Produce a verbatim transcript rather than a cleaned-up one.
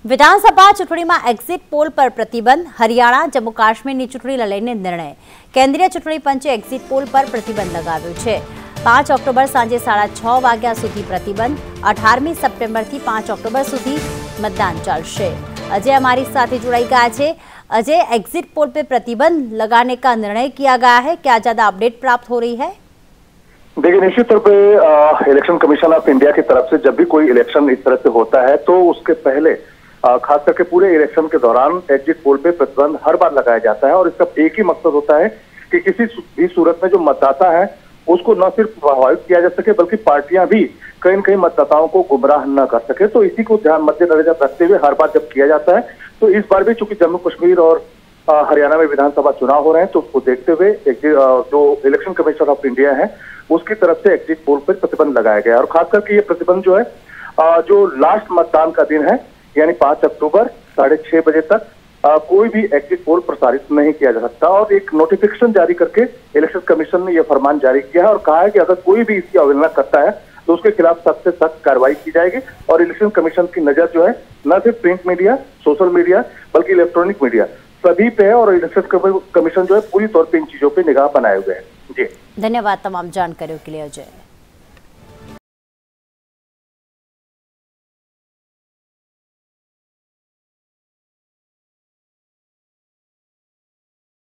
વિધાનસભા ચૂંટણીમાં exit poll પર પ્રતિબંધ, હરિયાણા જમ્મુ કાશ્મીરની ચૂંટણીને લઈને નિર્ણય। કેન્દ્રીય ચૂંટણી પંચે એક્ઝિટ પોલ પર પ્રતિબંધ લગાવ્યો છે। પાંચ ઓક્ટોબર સાંજે સાડા છ વાગ્યા સુધી પ્રતિબંધ, અઢારમી સપ્ટેમ્બરથી પાંચ ઓક્ટોબર સુધી मतदान चलશે। अजय हमारी साथ जुड़ाई गया है। अजय, एग्जिट पोल पे प्रतिबंध लगाने का निर्णय किया गया है, क्या ज्यादा अपडेट प्राप्त हो रही है? देखिए, निश्चित तौर पे इलेक्शन कमीशन ऑफ इंडिया की तरफ से जब भी कोई इलेक्शन इस तरह से होता है तो उसके पहले खास करके पूरे इलेक्शन के दौरान एग्जिट पोल पे प्रतिबंध हर बार लगाया जाता है और इसका एक ही मकसद होता है कि किसी भी सूरत में जो मतदाता है उसको न सिर्फ प्रभावित किया जा सके बल्कि पार्टियां भी कहीं न कहीं मतदाताओं को गुमराह न कर सके। तो इसी को ध्यान मद्देनजर रखते हुए हर बार जब किया जाता है तो इस बार भी चूंकि जम्मू कश्मीर और हरियाणा में विधानसभा चुनाव हो रहे हैं तो उसको देखते हुए जो इलेक्शन कमीशन ऑफ इंडिया है उसकी तरफ से एग्जिट पोल पर प्रतिबंध लगाया गया और खास करके ये प्रतिबंध जो है जो लास्ट मतदान का दिन है यानी पांच अक्टूबर साढ़े छह बजे तक आ, कोई भी एग्जिट पोल प्रसारित नहीं किया जा सकता और एक नोटिफिकेशन जारी करके इलेक्शन कमीशन ने यह फरमान जारी किया है और कहा है कि अगर कोई भी इसकी अवहेलना करता है तो उसके खिलाफ सख्त से सख्त कार्रवाई की जाएगी और इलेक्शन कमीशन की नजर जो है न सिर्फ प्रिंट मीडिया, सोशल मीडिया बल्कि इलेक्ट्रॉनिक मीडिया सभी पे है और इलेक्शन कमीशन जो है पूरी तौर पर इन चीजों पर निगाह बनाए हुए है। जी धन्यवाद तमाम जानकारियों के लिए अजय।